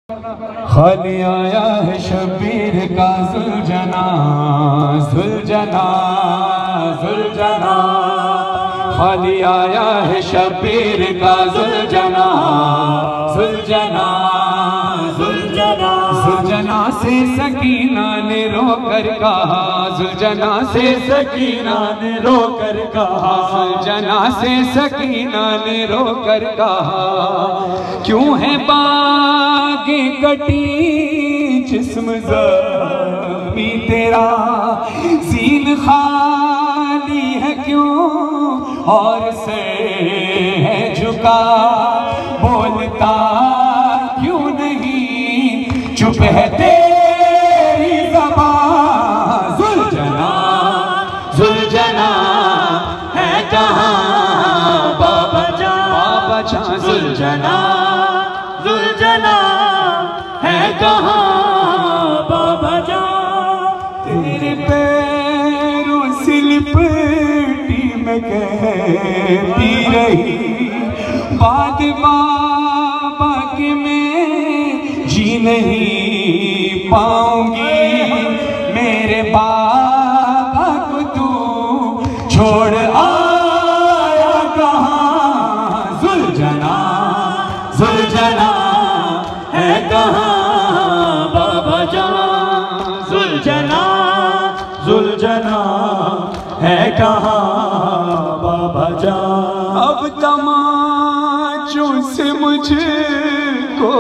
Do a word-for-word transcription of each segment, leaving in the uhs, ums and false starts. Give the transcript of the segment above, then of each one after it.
खाली आया है शबीर का जुलजना जुलजना जुलजना, खाली आया है शबीर का जुलजना जुलजना जुलजना। जुलजना से सकीना ने रोकर कहा, जुलजना से सकीना ने रोकर कहा, जुलजना से सकीना ने रोकर कहा, क्यों है बागे कटी जिस्म ज़ख्मी तेरा, सीन खाली है क्यों और से है झुका, बोलता क्यों नहीं चुप है तेरी ज़बान। जुलजना जुलजना है कहाँ बाबा जान, बाबा जान जुलजना जुलजना है कहाँ बाबा जान। तेरे पैरों से लिपटी में कहती रही बात बाबा के मैं जी नहीं पाऊंगी, मेरे बाबा को तू छोड़ आया कहाँ। जुलजना जुलजना है कहाँ बाबा जान, जुलजना जुलजना है कहाँ बाबा जान। अब तमाचों से मुझको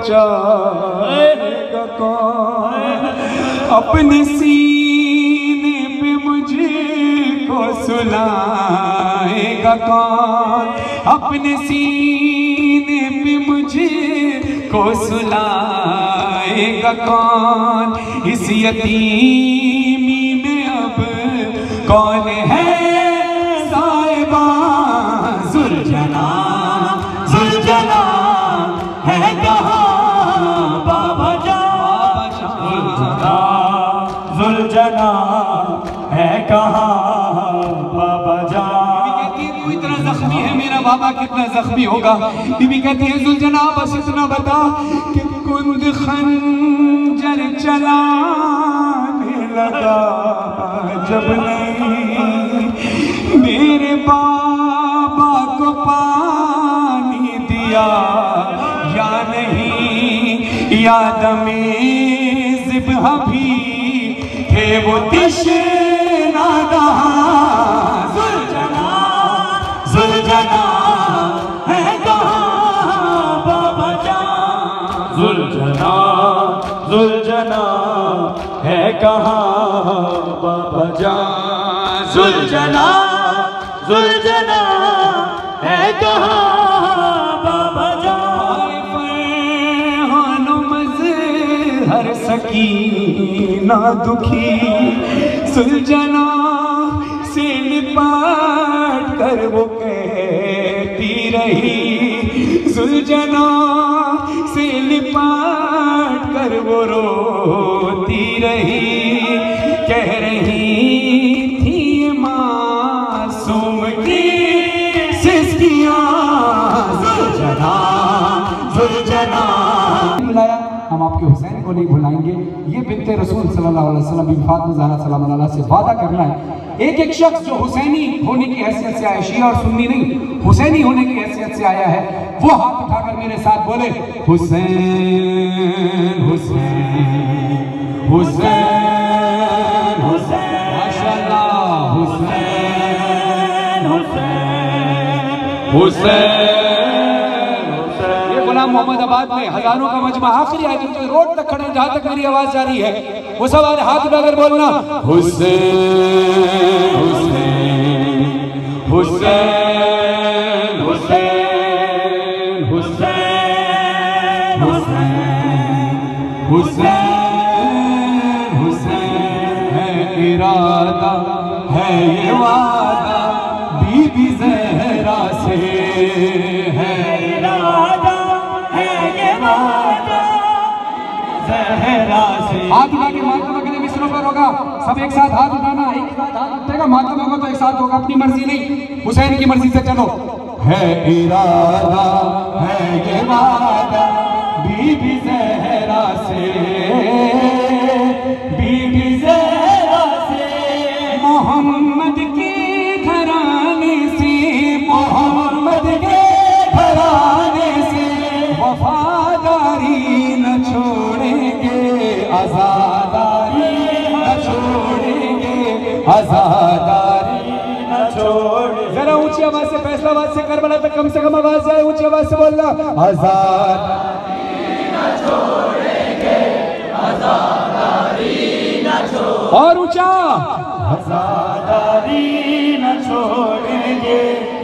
बचाएगा कौन, अपने सीने पे मुझको सुलाएगा कौन, अपने सीने पे मुझको सुलाएगा कौन। इस यतीमी में अब कौन है साहिबा। जुलजना जुलजना है कहाँ बाबा जान, जुलजना जुलजना है कहाँ बाबा जान। बीबी कहती है तू इतना जख्मी है, मेरा बाबा कितना जख्मी होगा। बीबी कहती है जुलजना बस इतना बता कि कुंद खंजर चलाने लगा जब नहीं, मेरे बाबा को पानी दिया या नहीं, याद में ज़िब्ह भी थे वो तिश्नादा। जुलजना जुलजना है कहाँ बाबा जान, जुलजना जुलजना है कहाँ बाबा जान, जुलजना जुलजना है कहाँ बाबा जान। फरहानो मज़हर सकीना दुखी, सुलझना से लिपट कर वो कहती रही, सुलझना से लिपट कर वो रोती रही, कह रही थी मासूम की सिस्कियाँ। जुलझना जुलझना बुलाया, हम आपके हुसैन को नहीं भुलाएंगे। ये बिन्ते रसूल सल्लल्लाहु अलैहि वसल्लम बीबी फातिमा ज़हरा सलाम अलैहा से वादा करना है। एक एक शख्स जो हुसैनी होने की हैसियत से आया, शिया और सुन्नी नहीं, हुसैनी होने की हैसियत से आया है, वो हाथ उठाकर मेरे साथ बोले हुसैन हुसैन हुसैन हुसैन, माशाअल्लाह हुसैन हुसैन हुसैन। मोहम्मदाबाद में हजारों का मजमा आखिरी आयत जो रोड तक खड़े जहां तक मेरी आवाज जा रही है, वो सब आज हाथ उठाकर बोलना हुसैन हुसैन हुसैन हुसैन हुसैन हुसैन हुसैन हुसैन। है इरादा है ये वादा बीबी ज़हरा से, है इरादा हाथ उठा के मातम के मिसरों पर होगा, सब एक साथ हाथ उठाना, एक साथ हाथ उठेगा, मातम होगा तो एक साथ होगा, अपनी मर्जी नहीं हुसैन की मर्जी से चलो। है इरादा है ये वादा बीबी से आजादारी न छोड़ेंगे। जरा ऊंची आवाज से, फैसलाबाद से करबला तक कम से कम आवाज जाए, ऊंची आवाज से बोलना, आजादारी न छोड़ेंगे, आजादारी न छोड़ेंगे। और ऊंचा, आजादारी न छोड़ेंगे,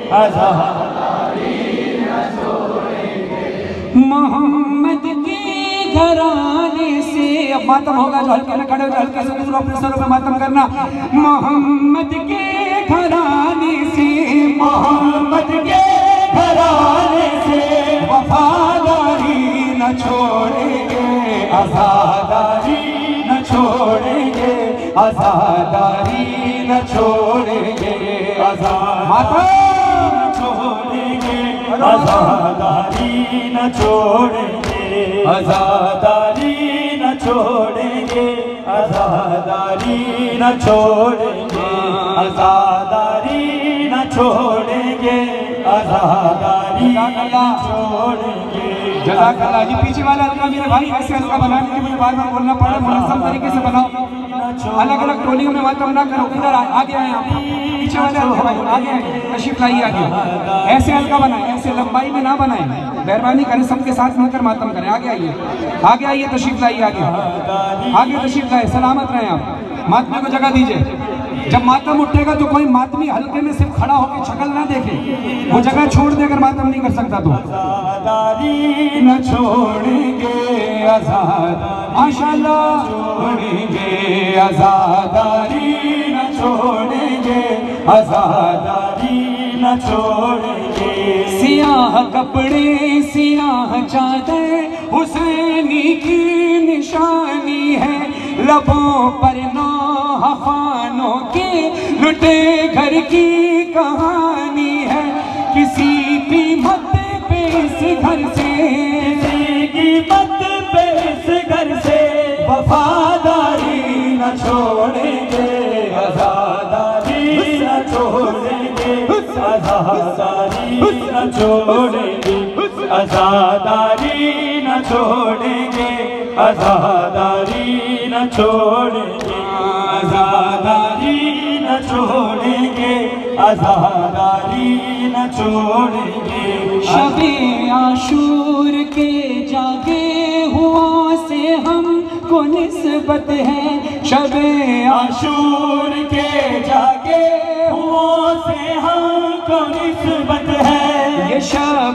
आजादारी न छोड़ेंगे। मोहम्मद के घराने से, अब मातम होगा, जो हल्के में खड़े हो हल्के से दूसरों अपने सरों पे मातम करना। मोहम्मद के घराने से, मोहम्मद के घराने से वफादारी न छोड़ेंगे, आजादारी न छोड़ेंगे, आजादारी न छोड़ेंगे, आजादारी न छोड़ेंगे, आजादारी न छोड़ेंगे, आजादारी न छोड़ेंगे, आजादारी न छोड़ेंगे, आजादारी न छोड़ेंगे, आजादारी न छोड़ेंगे। जज़ाकल्लाह जी। पीछे वाला हल्का मेरे भाई ऐसे हल्का बनाने के मुझे बार बार बोलना पड़ा, मुनज़्ज़म तरीके से बनाओ, अलग अलग टोलियों में मातम ना करो। इधर आगे आए आप, पीछे वाले हल्का भाई आगे आए, तशरीफ लाइए आगे। ऐसे हल्का बनाए, ऐसे लंबाई में ना बनाए, मेहरबानी करें, सबके साथ मिलकर मातम करें। आगे आइए, आगे आइए, तशरीफ लाइए आगे, आगे तशरीफ लाइए, सलामत रहें आप, मातमी को जगह दीजिए। जब मातम उठेगा तो कोई मातमी हल्के में सिर्फ खड़ा होकर शक्ल ना देखे, वो जगह छोड़ देकर मातम नहीं कर सकता। तो आजादारी न छोड़ेंगे, आजादारी माशाअल्लाह छोड़ेंगे, आजादारी न छोड़ेंगे, आजादारी न छोड़ेंगे। सियाह कपड़े सियाह चादर हुसैनी की निशानी है, लबों पर नौह खानों के लुटे घर की कहानी है। किसी कीमत पे इस घर से, किसी कीमत पे इस घर से वफादारी न छोड़ेंगे, आजादारी न छोड़ेंगे, आजादारी न छोड़ेंगे, आजादारी न छोड़ेंगे, आजादारी न छोड़ेंगे, आजादारी न छोड़ेंगे, आजादारी न छोड़ेंगे। शबे आशूर के जागे हुआ से हमको निस्बत है, शबे आशूर के जागे हुआ से हमको निस्बत है। ये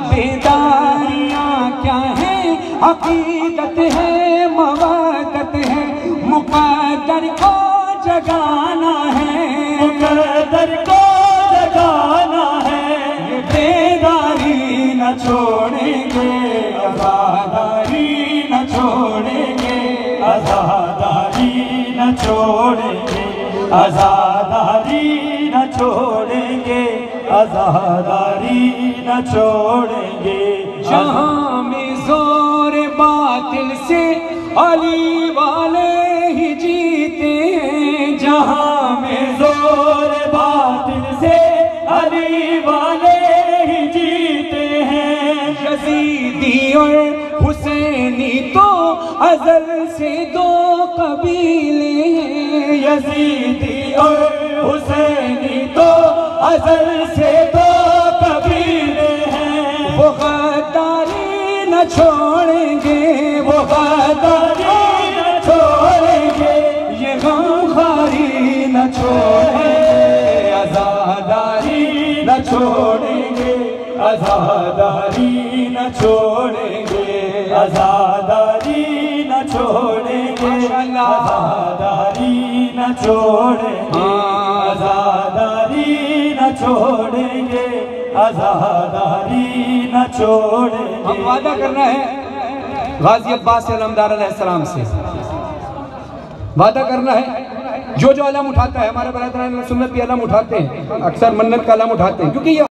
शबेदारियाँ क्या है, अकीदत है, मवादत है, मुक़द्दर को जगाना है, मुक़द्दर को जगाना है। ये बेदारी न छोड़ेंगे, आजादारी न छोड़ेंगे, आजादारी न छोड़ेंगे, आजादारी न छोड़ेंगे, आजादारी न छोड़ेंगे। जहाँ में जोर बातिल से अली वाले ही जीते हैं, जहाँ में जोर बातिल से अली वाले ही जीते हैं। यजीदी और हुसैनी तो अज़ल से दो कबीले हैं, यजीदी और हुसैनी तो अज़ल से दो कबीले हैं। वो गद्दारी न छोड़ेंगे, वो गद्दारी न छोड़ेंगे, ये गमखारी न छोड़ेंगे, आजादारी न छोड़ेंगे, आजादारी न छोड़ेंगे, आजादारी न छोड़ेंगे, आजादारी न छोड़ेंगे, आजादारी न छोड़ेंगे, आजादारी न छोड़ेंगे। हम वादा करना है गाजी अब्बास अलमदार अलैहिस्सलाम से, वादा करना है जो जो अलम उठाता है, हमारे बरादरान सुन्नत भी अलम उठाते हैं, अक्सर मन्नत का अलम उठाते हैं, क्योंकि ये